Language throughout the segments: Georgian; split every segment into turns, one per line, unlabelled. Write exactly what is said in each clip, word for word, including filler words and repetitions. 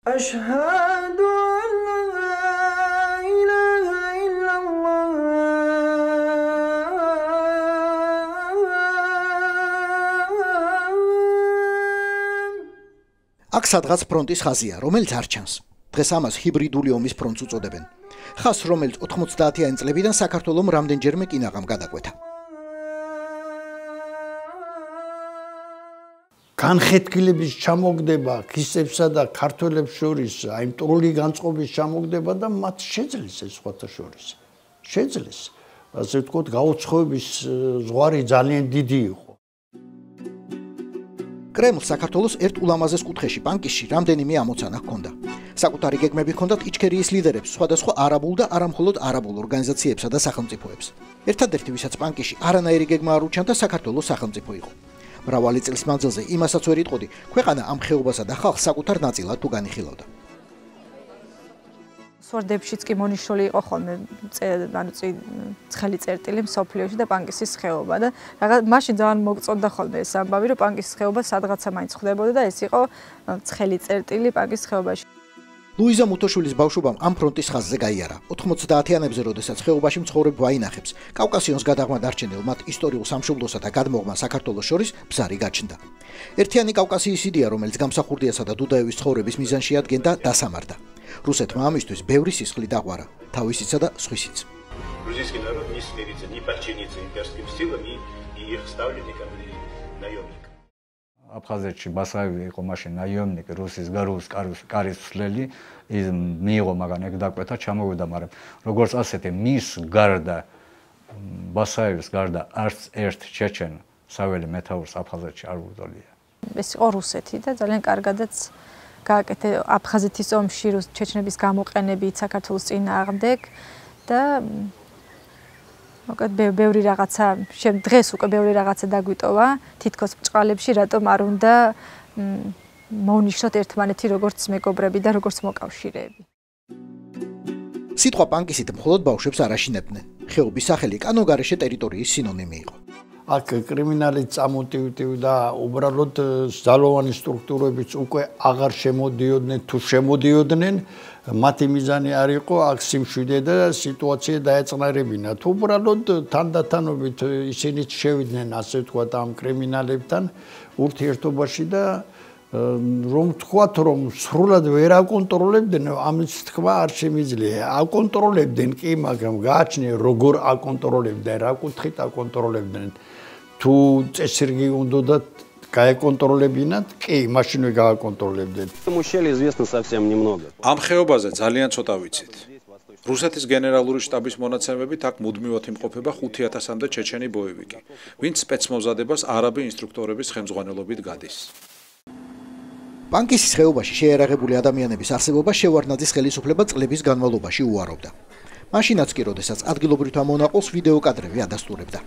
أشهد أن لا إله إلا الله
აქ სადღაც ფრონტის ხაზია, რომელიც არ ჩანს. დღეს ამას ჰიბრიდული ომის ფრონტს უწოდებენ. ხაზს, რომელიც ოთხმოცდაათიანი წლებიდან საქართველომ რამდენჯერმე კინაღამ გადაკვეთა.
განხეთქილების ჩამოგდება ქისებსა და ქართველებს შორის, აი მტრული განწყობის ჩამოგდება და მათ შეძლეს ეს სხვათა შორის. შეძლეს. ასე ვთქვათ, გაუცხოების ზღვარი ძალიან დიდი იყო.
კრემლს საქართველოს ერთ ულამაზეს კუთხეში ბანკისში რამდენიმე ამოცანა ჰქონდა. საკუთარი გეგმები ჰქონდათ იჩქერიის ლიდერებს, სხვადასხვა არაბულ და არამხოლოდ არაბულ ორგანიზაციებსა და სახელმწიფოებს. ერთადერთი, ვისაც ბანკისში არანაირი გეგმა არ უჩანდა, საქართველოს სახელმწიფო იყო. მრავალი წლის მანძილზე იმასაც ვერ იტყოდი, ქვეყანა ამ ხეობასა და ხალხს საკუთარ ნაწილად თუ განიხილავდა.
სვარდებშიც კი მონიშნული იყო ხოლმე ანუ ცხელი წერტილი მსოფლიოში და პანკისის ხეობა და რაღაც მაშინ ძალიან მოგწონდა ხოლმე ეს ამბავი, რომ პანკისის ხეობა სადღაცა მაინც ხვდებოდა და ეს იყო ცხელი წერტილი პანკისის ხეობაში.
ლუიზა მუთოშვილის ბავშვობამ ამ ფრონტის ხაზზე გაიარა. ოთხმოცდაათიანებზე, როდესაც ხეობაში მცხოვრებ ვაინახებს, კავკასიონს გადაღმა დარჩენილ მათ ისტორიულ სამშობლოსა და გადმოღმა საქართველოს შორის ბზარი გაჩნდა. ერთიანი კავკასიის იდეა, რომელიც გამსახურდიასა და დუდაევის ცხოვრების მიზანში ადგენდა, დასამარდა. რუსეთმა ამისთვის ბევრი სისხლი დაღვარა, თავისიცა და სხვისიც.
Грузинский народ не смирится, не подчинится имперским силам и их ставленникам и наемникам.
აფხაზეთში ბასაევი იყო მაშინ ნაიომნიკი, რუსის გარუს კარის მსვლელი, ის მიიღო მაგან ეგ დაკვეთა, ჩამოვიდა, მაგრამ როგორც ასეთი მის გარდა ბასაევის გარდა არც ერთ ჩეჩენ საველე მეთაურს აფხაზეთში არ უძოლია.
ეს იყო რუსეთი და ძალიან კარგადაც გააკეთე აფხაზეთის ომში ჩეჩნების გამოყენებით საქართველოს წინააღმდეგ და მოკლედ ბევრი რაღაცა დღეს უკვე ბევრი რაღაცა დაგვიტოვა თითქოს ბჭყალებში, რატომ არ უნდა მოვნიშნოთ ერთმანეთი როგორც მეგობრები და როგორც მოკავშირეები.
სიტყვა პანკისით მხოლოდ ბავშვებს არ აშინებდნენ. ხეობის სახელი კანონგარეშე ტერიტორიის სინონიმი იყო.
აქ კრიმინალით წამოტივტივდა, უბრალოდ ძალოვანი სტრუქტურებიც უკვე აღარ შემოდიოდნენ, თუ შემოდიოდნენ, მათი მიზანი არ იყო აქ სიმშვიდე და სიტუაცია დაეწყნარებინათ. უბრალოდ თანდათანობით ისინი შევიდნენ, ასე ვთქვათ, ამ კრიმინალებთან ურთიერთობაში და რომ თქვათ, რომ სრულად ვერ აკონტროლებდნენ, ამის თქვა არ შემიძლია. აკონტროლებდნენ კი, მაგრამ გააჩნია როგორ აკონტროლებდნენ, რა კუთხით აკონტროლებდნენ. თუ წესრიგი უნდათ გაეკონტროლებინათ, კი, მაშინვე გააკონტროლებდნენ.
Ущелье известно совсем немного.
ამ ხეობაზე ძალიან ცოტა ვიცით. რუსეთის გენერალური შტაბის მონაცემებით აქ მუდმივად იმყოფება ხუთი ათასამდე ჩეჩენი ბოევიკი, ვინც სპეცმოზადებას არაბი ინსტრუქტორების ხელმძღვანელობით გადის.
პანკისის ხეობაში შეიარაღებული ადამიანების არსებობა შევარდნაძის ხელისუფლება წლების განმავლობაში უარობდა. მაშინაც კი, როდესაც ადგილობრივთა მონაყოლს ვიდეო კადრები ადასტურებდა.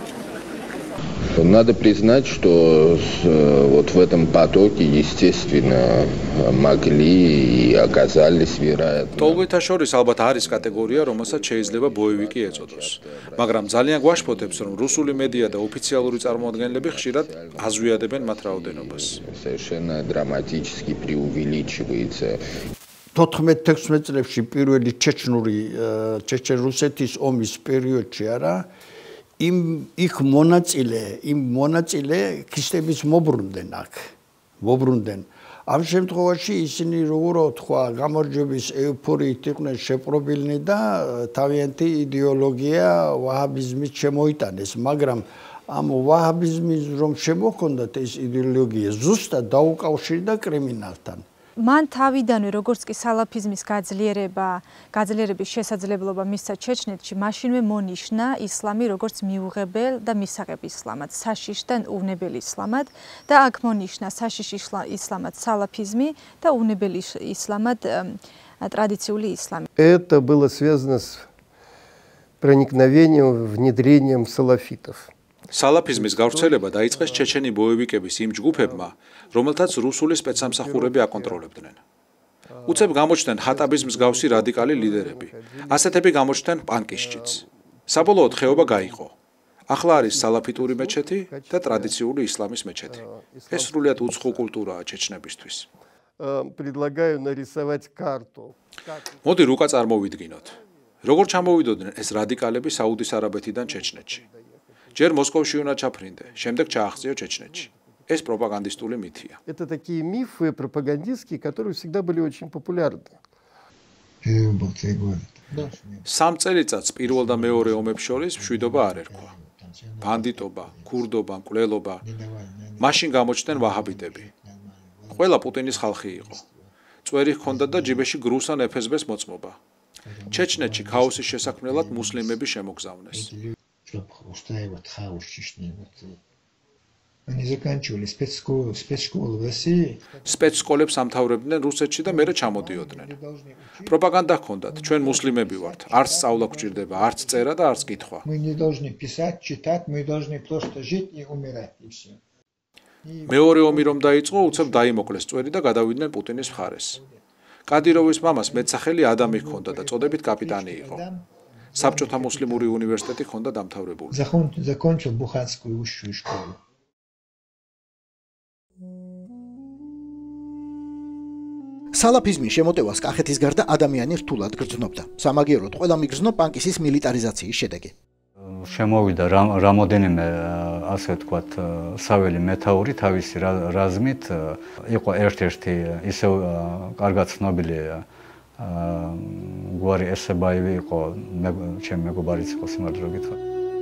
Надо признать, что вот в этом потоке, естественно, могли и оказались, вероятно.
Толгойთა შორის ალბათ არის კატეგორია, რომელსაც შეიძლება ბოევიკი ეწოდოს. მაგრამ ძალიან გვაშფოთებს, რომ რუსული მედია და ოფიციალური წარმოადგენლები ხშირად აზვიადებენ მათ რაოდენობას.
Совершенно драматически преувеличивается.
თოთხმეტ-თექვსმეტ წლებში პირველი ჩეჩნური ჩეჩენ-რუსეთის ომის პერიოდში არა იმ იქ მონაწილე იმ მონაწილე ქისტების მობრუნდნენ აქ მობრუნდნენ ამ შემთხვევაში ისინი როგორ თქვა გამარჯვების ეუფორიით იყვნენ შეპყრობილნი და თავიანთი იდეოლოგია ვაჰაბიზმით შემოიტანეს მაგრამ ამ ვაჰაბიზმის რომ შემოჰქონდათ ეს იდეოლოგია ზუსტად დაუკავშირდა კრიმინალთან
მან თავიდანვე როგორც კი სალაფიზმის გაძლიერება, გაძლიერების შესაძლებლობა მისცა ჩეჩნეთში, მაშინვე მონიშნა ისლამი როგორც მიუღებელ და მისაღებ ისლამად, საშიშ და უნებელი ისლამად და აქ მონიშნა საშიშ ისლამად салафизмი და უნებელი ისლამად ტრადიციული ისლამი.
Это было связано с проникновением, внедрением салафитов.
Салафизмის გავრცელება დაიწყეს ჩეჩენი ბოევიკების იმ ჯგუფებმა, რომელთაც რუსული სპეცსამსახურები აკონტროლებდნენ. უცებ გამოჩნდნენ ჰატაბის მსგავსი რადიკალი ლიდერები. ასეთები გამოჩნდნენ პანკისშიც. საბოლოოდ ხეობა გაიყო. ახლა არის салаფიტური მეჩეთი და ტრადიციული ისლამის მეჩეთი. ეს სრულიად უცხო კულტურაა ჩეჩნებისთვის.
предлагаю нарисовать карту.
მოდი რუკა წარმოვიდგინოთ. როგორ ჩამოვიდოდნენ ეს რადიკალები საუდის არაბეთიდან ჩეჩნეთში. ჯერ მოსკოვში უნდა ჩაფრინდე, შემდეგ ჩააღწიო ჩეჩნეთში. ეს პროპაგანდისტული მითია.
Это такие мифы пропагандистские, которые всегда были очень популярны.
სამ წელიწადს პირველ და მეორე ომებს შორის მშვიდობა არ ერქვა. ბანდიტობა, ქურდობა, მკვლელობა. მაშინ გამოჩნდნენ ვაჰაბიტები. ყველა პუტინის ხალხი იყო. წვერი ჰქონდა და ჯიბეში გრუსან ეფესბეს მოწმობა. ჩეჩნეთში ქაოსის შესაქმნელად მუსლიმები შემოგზავნეს.
Они заканчивали спецшколу, спецшколу в России.
Спецшколებს ამთავრებდნენ რუსეთში და მერე ჩამოდიოდნენ. პროპაგანდა ჰქონდათ, ჩვენ მუსლიმები ვართ, არც სწავლა გვჭირდება, არც წერა და არც კითხვა.
Мы не должны писать, читать, мы должны просто жить и умирать и всё.
მეორე ომი რომ დაიწყო, უცებ დაიმოკლეს წვერი და გადავიდნენ პუტინის მხარეს. კადიროვის მამას მეტსახელი ადამი ჰქონდა და წოდებით კაპიტანი იყო. საბჭოთა მუსლიმური უნივერსიტეტი ჰქონდა დამთავრებული.
Закончил Буханскую высшую школу.
სალაფიზმის შემოტევას კახეთის გარდა ადამიანი რთულად გრძნობდა. სამაგიეროდ ყველა მიგრძნო პანკისის მილიტარიზაციის შედეგი.
შემოვიდა რამოდენიმე ასე ვთქვათ საველი მეთაური თავისი რაზმით იყო ერთ-ერთი ისევ კარგად ცნობილი გვარი ესებაევი იყო ჩემი მეგობარიც იყო სიმართლე რომ გითხრათ.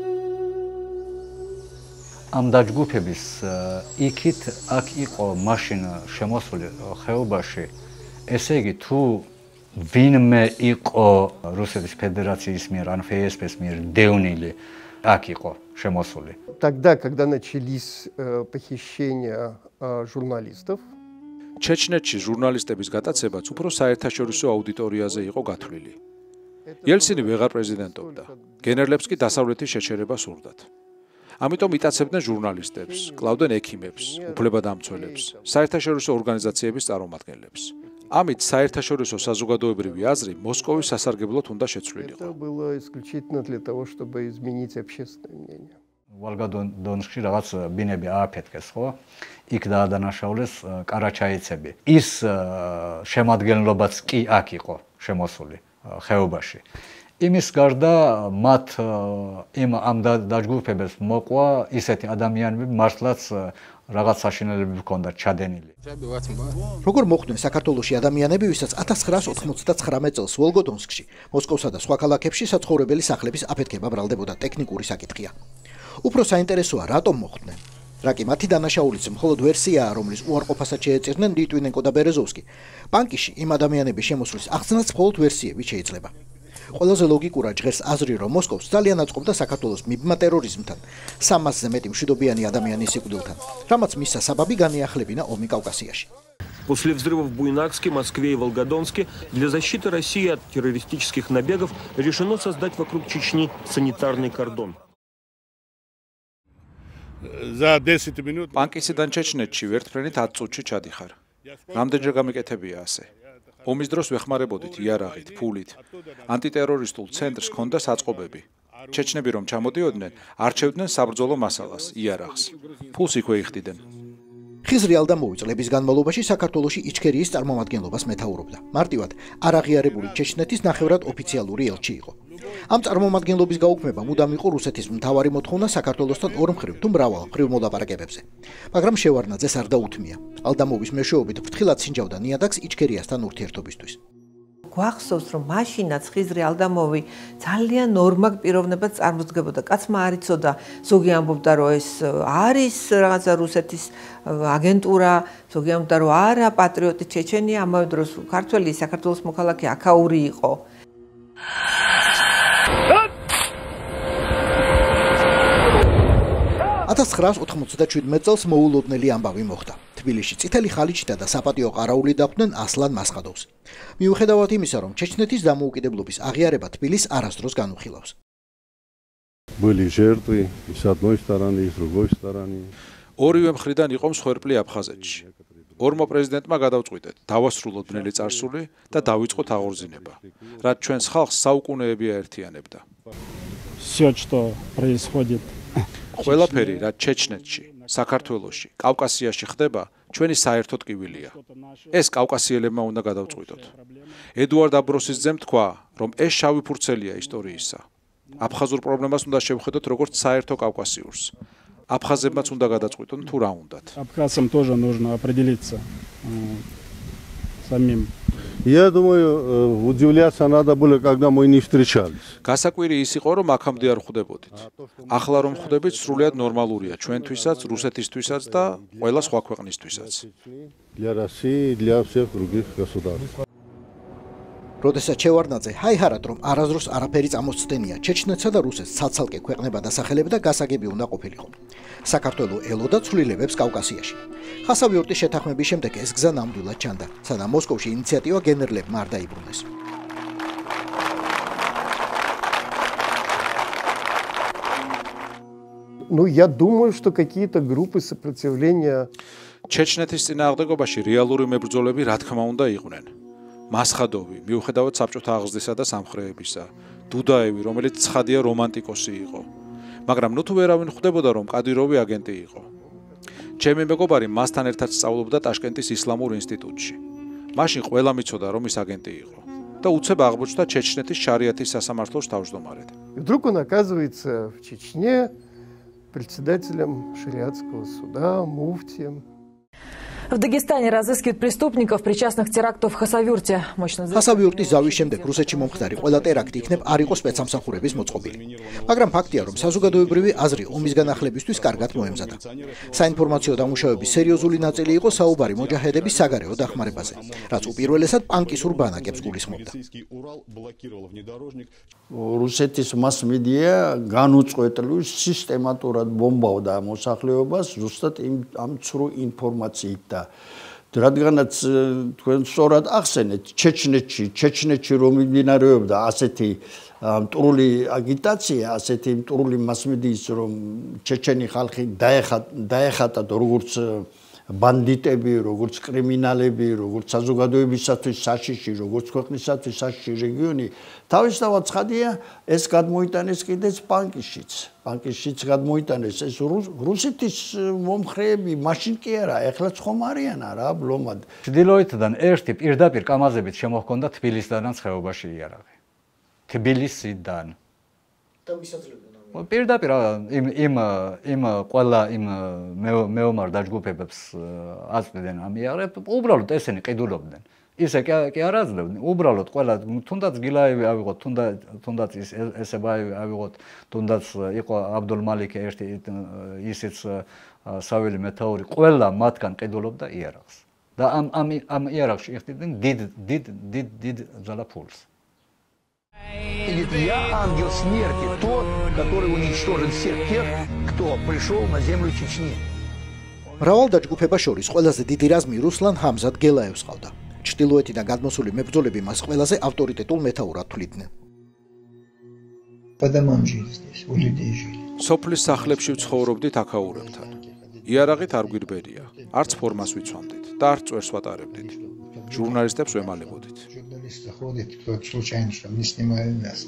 ამ დაჯგუფების იქით აქ იყო მაშინ შემოსული ხეობაში ესე იგი თუ ვინმე იყო რუსეთის ფედერაციის მიერ ან эф эс бэ-ს მიერ დევნილი აქ იყო შემოსული.
Тогда, когда начались похищения журналистов,
ჩეჩნეთში ჟურნალისტების გატაცებაც უფრო საერთაშორისო აუდიტორიაზე იყო გათვლილი. ელცინი ვეღარ პრეზიდენტობდა. გენერლებს კი დასავლეთის შეჩერება სურდათ. ამიტომ იტაცებდნენ ჟურნალისტებს, კლავდნენ ექიმებს, უფლებადამცველებს, საერთაშორისო ორგანიზაციების წარმომადგენლებს. ამით საერთაშორისო საზოგადოებრივი აზრი მოსკოვის სასარგებლოდ უნდა შეცვლილიყო.
Это было исключительно для того, чтобы изменить общественное мнение.
ვალგადონსკში რაღაც ბინები ააფეთქეს, ხო? იქ დაადანაშაულეს კარაჩაიცები. ის შემადგენლობაც კი აქ იყო შემოსული ხეობაში. იმის გარდა მათ იმ ამ დაჯგუფებებს მოყვა ისეთი ადამიანები მართლაც რაღაც საშინელებები ჰქონდათ ჩადენილი.
როგორ მოხვდნენ საქართველოში ადამიანები, ვისაც ათას ცხრაას ოთხმოცდაცხრამეტ წელს ვოლგოდონსკში, მოსკოვსა და სხვა ქალაქებში საცხოვრებელი სახლების აფეთქება ბრალდებოდა ტექნიკური საკითხია. უფრო საინტერესოა, რატომ მოხვდნენ? რა კი მათი დანაშაულის მხოლოდ ვერსიაა, რომლის უარყოფასაც შეეწირნენ ლიტვინენკო და ბერეზოვსკი. პანკიში იმ ადამიანების შემოსვლის აღწნაც მხოლოდ ვერსიები შეიძლება. ყველაზე ლოგიკურა ჟღერს აზრი, რომ მოსკოვს ძალიან აწყობდა საქართველოს მიბმა ტერორიზმთან, სამასზე მეტი მშვიდობიანი ადამიანის სიკვდილთან, რამაც მის სასაბაბი განიახლებინა ომი კავკასიაში.
После взрывов в Буйнакске, Москве и Волгодонске для защиты России от террористических набегов решено создать вокруг Чечни санитарный кордон.
პანკისიდან ჩეჩნეთში ვერტფრენით ათ წუთში ჩადიხარ. რამდენჯერ გამიკეთებია ასე. ომის დროს ვეხმარებოდით იარაღით, ფულით. ანტიტერორისტულ ცენტრს ჰქონდა საწყობები. ჩეჩნები რომ ჩამოდიოდნენ, არჩევდნენ საბრძოლო მასალას, იარაღს. ფულს იქვე იხდიდნენ. ხიზრი ალდამოვი წლების განმავლობაში საქართველოში იჩქერიის წარმომადგენლობას მეთაურობდა. მარტივად არაღიარებული ჩეჩნეთის ნახევრად ოფიციალური ელჩი იყო. ამ წარმომადგენლობის გაუქმება მუდამ იყო რუსეთის მთავარი მოთხოვნა საქართველოსთან ორმხრივ თუ მრავალმხრივ მოლაპარაკებებზე. მაგრამ შევარნაძეს არ დაუთმია. ალდამოვის მეშვეობით ფრთხილად სინჯავდა ნიადაგს იჩქერიასთან ურთიერთობისთვის.
გვახსოვს, რომ მაშინაც ხიზრი ალდამოვი ძალიან ნორმალ პიროვნებად წარმოდგებოდა. კაცმა არ იცოდა, ზოგი ამბობდა, რომ ეს არის რაღაცა რუსეთის აგენტურა, ზოგი ამბობდა, რომ არა, პატრიოტი ჩეჩენია, ამავე დროს ქართველი საქართველოს მოქალაქე აქაური იყო.
ათას ცხრაას ოთხმოცდაშვიდმეტ წელს მოულოდნელი ამბავი მოხდა. თბილისში წითელი ხალიჩითა და საპატიო ყარაული დახვდნენ ასლან მასხადოვს. მიუხედავად იმისა, რომ ჩეჩნეთის დამოუკიდებლობის აღიარება თბილისს არასდროს განუხილავს.
Были жертвы и с одной стороны, и с другой стороны.
ორივე მხრიდან იყო მსხვერპლი აფხაზეთში. ორმა პრეზიდენტმა გადავწყვიტეთ, დავასრულოთ ბნელი წარსული და დავიწყოთ აღორძინება, რაც ჩვენს ხალხს საუკუნეები აერთიანებდა.
Всё, что происходит
ყველაფერი, რაც ჩეჩნეთში, საქართველოში, კავკასიაში ხდება, ჩვენი საერთო ტკივილია. ეს კავკასიელებმა უნდა გადავწყვიტოთ. ედუარდ აბროსის ძემ თქვა, რომ ეს შავი ფურცელია ისტორიისა. აფხაზურ პრობლემას უნდა შევხედოთ როგორც საერთო კავკასიურს. აფხაზებმაც უნდა გადაწყვიტონ თუ რა უნდათ.
Абхазам тоже нужно определиться самим.
Я думаю, удивляться надо было, когда мы не встречались.
გასაკვირი ის იყო, რომ აქამდე არ ხვდებოდით. ახლა რომ ხვდებით, სრულიად ნორმალურია ჩვენთვისაც, რუსეთისთვისაც და ყველა სხვა ქვეყნისთვისაც.
Для России, для всех других государств.
როდესაც შევარდნაძე ჰაიჰარად რომ არაზროს არაფერი წამოსცდენია ჩეჩნეთსა და რუსეთს ცალ-ცალკე ქვეყნება დასახელებდა გასაგები უნდა ყოფილიყო. საქართველო ელოდა ცვლილებებს კავკასიაში. ხასავიორტის შეთანხმების შემდეგ ეს გზა ნამდვილად ჩანდა, სანამ მოსკოვში ინიციატივა გენერლებმა არ დაიბრუნეს.
Ну, я думаю, что какие-то группы сопротивления
ჩეჩნეთის წინააღმდეგობაში რეალური მებრძოლები რა თქმა უნდა იყვნენ. მასხადოვი, მიუხედავად საბჭოთა აღზრდისა და სამხრეებისა, დუდაევი, რომელიც ცხადია რომანტიკოსი იყო. მაგრამ ნუ თუ ვერავინ ხვდებოდა, რომ კადიროვი აგენტი იყო. ჩემი მეგობარი მასთან ერთად სწავლობდა ტაშკენტის ისლამურ ინსტიტუტში. მაშინ ყველა მიცოდა, რომ ის აგენტი იყო. და უცებ აღმოჩნდა ჩეჩნეთის შარიათის სასამართლოს თავმჯდომარედ.
Вдруг он оказывается в Чечне председателем шариатского суда, муфтием.
В Дагестане разыскивают преступников, причастных к теракту в Хасавюрте.
ხასავიურტის ზავის შემდეგ რუსეთში მომხდარი ყველა ტერაქტი იქნებ არ იყო სპეცსამსახურების მოწყობილი. მაგრამ ფაქტია, რომ საზოგადოებრივი აზრი ომის განახლებისთვის კარგად მოემზადა. საინფორმაციო დამუშავების სერიოზული ნაწილი იყო საუბარი მოჯაჰედების საგარეო დახმარებაზე, რაც უპირველესად პანკისურ ბანაკებს გულისხმობდა.
რუსეთის მასმედია განუწყვეტლივ სისტემატურად ბომბავდა მოსახლეობას ზუსტად ამ ცრუ ინფორმაციით. რადგანაც თქვენ სწორად ახსენეთ, ჩეჩნეთში, ჩეჩნეთში რომ მიმდინარეობდა ასეთი მტრული აგიტაცია, ასეთი მტრული მასმედიის, რომ ჩეჩენი ხალხი დაეხატათ როგორც ბანდიტები, როგორც კრიმინალები, როგორც საზოგადოებისათვის საშიში, როგორც ქვეყნისათვის საშიში რეგიონი, თავისთავად ცხადია, ეს გადმოიტანეს კიდეც პანკისშიც. პანკისშიც გადმოიტანეს ეს რუსეთის მომხრეები, მაშინ კი არა, ეხლაც ხომ არიან რა, ბლომად.
ჩრდილოეთიდან ერთი პირდაპირ კამაზებით შემოჰქონდა თბილისიდანაც ხეობაში იარაღი. თბილისიდან.
და ვისაძლებდა
პირდაპირ იმ იმ იმ ყველა იმ მეომარ დაჯგუფებებს აწვდნენ ამ იარაღებს, უბრალოდ ესენი ყიდულობდნენ. ისე კი არ აძლევდნენ, უბრალოდ ყველა თუნდაც გილაევი ავიღოთ, თუნდაც თუნდაც ესებაევი ავიღოთ, თუნდაც იყო აბდულმალიკი ერთი ისიც საველი მეთაური, ყველა მათგან ყიდულობდა იარაღს. და ამ ამ ამ იარაღში იხდიდნენ დიდ დიდ დიდ დიდ ძალაფულს.
Я ангел смерти, тот, который уничтожит всех тех, кто пришел на землю Чечни.
მრავალ დაჯგუფებას შორის ყველაზე დიდი რაზმი რუსლან ჰამზად გელაევს ყავდა. ჩრდილოეთიდან გადმოსული მებრძოლები მას ყველაზე ავტორიტეტულ მეთაურად თვლიდნენ.
По домам жили здесь, у людей жили.
სოფლის სახლებში ვცხოვრობდით აქაურებთან. იარაღით არ გვირბერია, არც ფორმას ვიცვამდით და არც წვერს ვატარებდით. ჟურნალისტებს ვემალებოდით.
Заходит кто-то случайно, что не снимали нас.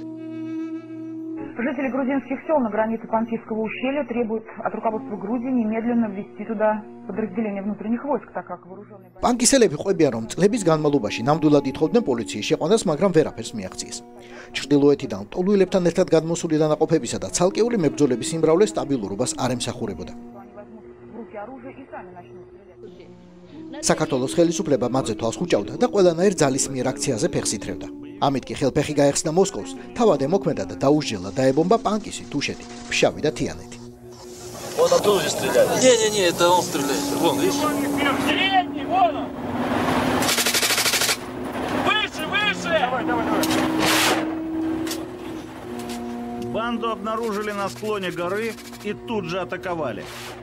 Жители грузинских сел на границе Панфийского ущелья требуют от руководства Грузии немедленно ввести туда подразделения внутренних войск, так как вооруженные...
პანკისელები ყვებიან, რომ წლების განმავლობაში ნამდვილად ითხოვდნენ პოლიციის შეყვანას, მაგრამ ვერაფერს მიაღწიეს. ჩრდილოეთიდან ტოლუილებთან ერთად გადმოსული დანაყოფებისა და ცალკეული მებრძოლების სიმრავლე სტაბილურობას არ ემსახურებოდა. საქართველოს ხელისუფლება მათზე თვალს ხუჭავდა და ყველანაირ ძალისმიერ აქციაზე ფეხს ითრევდა. ამით კი ხელფეხი გაეხსნა მოსკოვს, თავად ემოქმედა და დაუსჯელა დაებომბა პანკისი, თუშეთი, ფშავი და თიანეთი.
Вот оттуда же стреляли. Не-не-не, это он стреляет. Вон, видишь? Средний, вон он! Выше, выше! Давай, давай, давай.
Банду обнаружили на склоне горы и тут же атаковали.